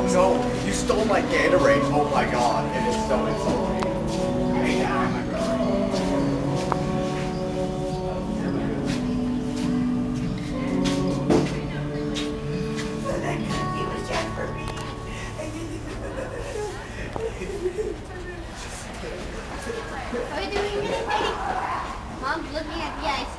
no, you stole my Gatorade. Oh my god, it is so insulting. Hey, now, my brother. That cookie was just for me. Are we doing anything? Mom's looking at the ice.